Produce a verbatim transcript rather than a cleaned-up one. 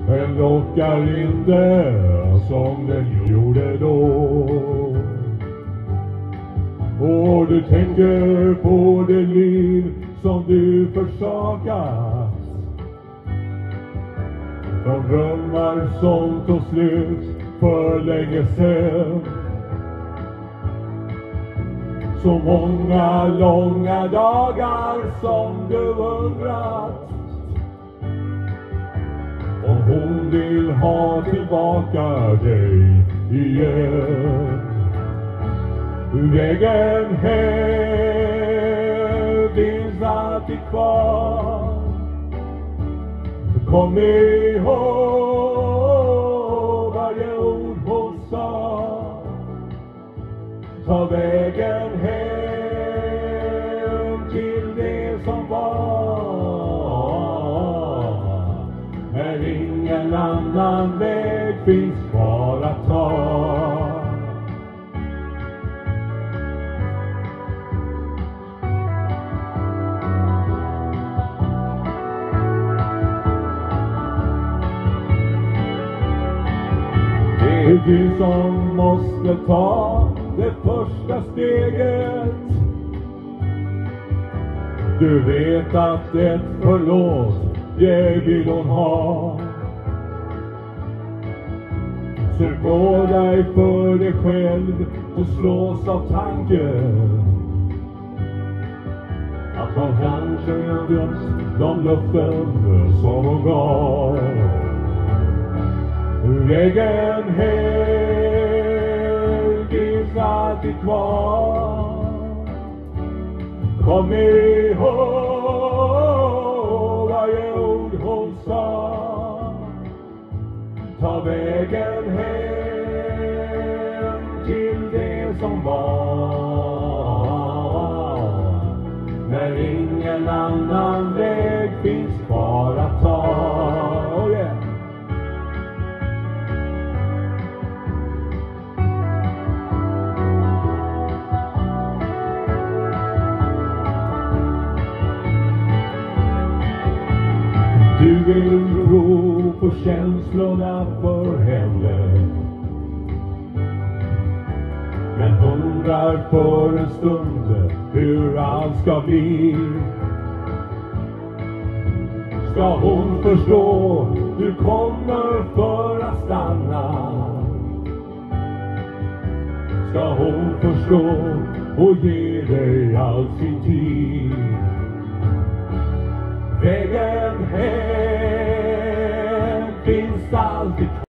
Den lockar inte som den gjorde då. Och du tänker på det liv som du försakat. De drömmar som tog slut för länge sedan. Så många långa dagar som du undrat om hon vill ha tillbaka dig igen. Vägen hem finns alltid kvar. Kom ihåg varje ord hon sa. Ta vägen hem till det som var. När ingen annan väg finns kvar att ta. Det är du som måste ta det första steget. Du vet att ett förlåt, det vill hon ha. Sök på dig för dig själv och slås av tanken att hon kanske har glömt de löften som hon gav. Vägen hem finns alltid kvar. Kom ihåg varje ord hon sa. Ta vägen hem till det som var. När ingen annan väg finns kvar att ta. Oh yeah. Du vill ro på känslorna för henne, men undrar för en stund hur allt ska bli. Ska hon förstå, du kommer för att stanna. Ska hon förstå och ge dig all sin tid. Vägen hem finns alltid